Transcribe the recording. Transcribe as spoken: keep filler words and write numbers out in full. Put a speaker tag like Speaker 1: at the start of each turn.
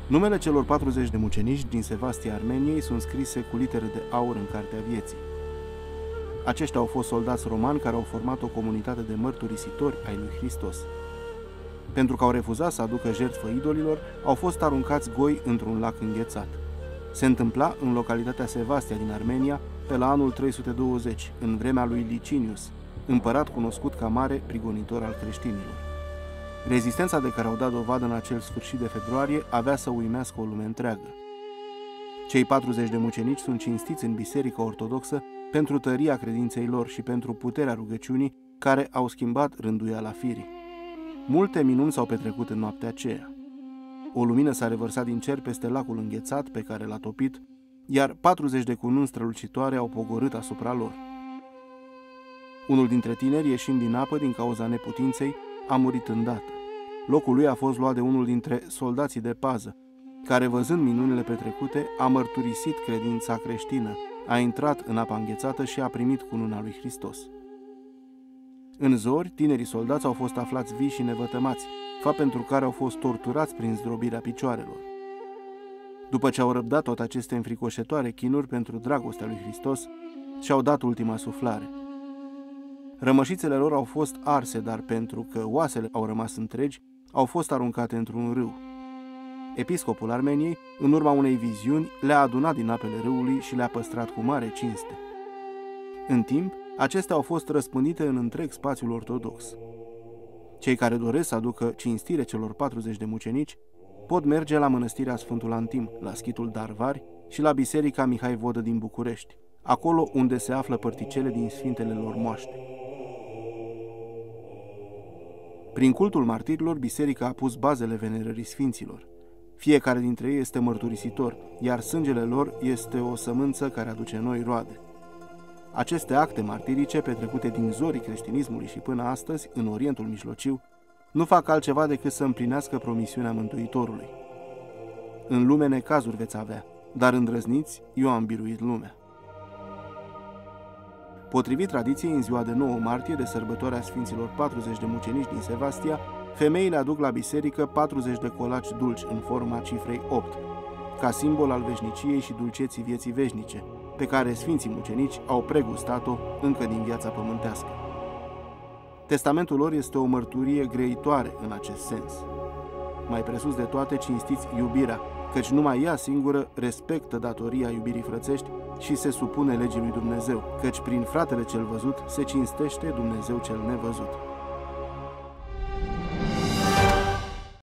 Speaker 1: Numele celor patruzeci de mucenici din Sevastia Armeniei sunt scrise cu litere de aur în Cartea Vieții. Aceștia au fost soldați romani care au format o comunitate de mărturisitori ai lui Hristos. Pentru că au refuzat să aducă jertfă idolilor, au fost aruncați goi într-un lac înghețat. Se întâmpla în localitatea Sevastia din Armenia pe la anul trei sute douăzeci, în vremea lui Licinius, împărat cunoscut ca mare prigonitor al creștinilor. Rezistența de care au dat dovadă în acel sfârșit de februarie avea să uimească o lume întreagă. Cei patruzeci de mucenici sunt cinstiți în Biserica Ortodoxă pentru tăria credinței lor și pentru puterea rugăciunii care au schimbat rânduiala firii. Multe minuni s-au petrecut în noaptea aceea. O lumină s-a revărsat din cer peste lacul înghețat pe care l-a topit, iar patruzeci de cununi strălucitoare au pogorât asupra lor. Unul dintre tineri, ieșind din apă din cauza neputinței, a murit îndată. Locul lui a fost luat de unul dintre soldații de pază, care, văzând minunile petrecute, a mărturisit credința creștină, a intrat în apa înghețată și a primit cununa lui Hristos. În zori, tinerii soldați au fost aflați vii și nevătămați, fapt pentru care au fost torturați prin zdrobirea picioarelor. După ce au răbdat toate aceste înfricoșătoare chinuri pentru dragostea lui Hristos, și-au dat ultima suflare. Rămășițele lor au fost arse, dar pentru că oasele au rămas întregi, au fost aruncate într-un râu. Episcopul Armeniei, în urma unei viziuni, le-a adunat din apele râului și le-a păstrat cu mare cinste. În timp, acestea au fost răspândite în întreg spațiul ortodox. Cei care doresc să aducă cinstire celor patruzeci de mucenici pot merge la mănăstirea Sfântul Antim, la schitul Darvari și la Biserica Mihai Vodă din București, acolo unde se află părticele din sfintele lor moaște. Prin cultul martirilor, biserica a pus bazele venerării sfinților. Fiecare dintre ei este mărturisitor, iar sângele lor este o sămânță care aduce noi roade. Aceste acte martirice, petrecute din zorii creștinismului și până astăzi, în Orientul Mijlociu, nu fac altceva decât să împlinească promisiunea Mântuitorului. În lume necazuri veți avea, dar îndrăzniți, eu am biruit lumea. Potrivit tradiției, în ziua de nouă martie, de sărbătoarea Sfinților patruzeci de mucenici din Sevastia, femeile aduc la biserică patruzeci de colaci dulci în forma cifrei opt, ca simbol al veșniciei și dulceții vieții veșnice, pe care Sfinții mucenici au pregustat-o încă din viața pământească. Testamentul lor este o mărturie grăitoare în acest sens. Mai presus de toate, cinstiți iubirea, căci numai ea singură respectă datoria iubirii frățești și se supune legii lui Dumnezeu, căci prin fratele cel văzut se cinstește Dumnezeu cel nevăzut.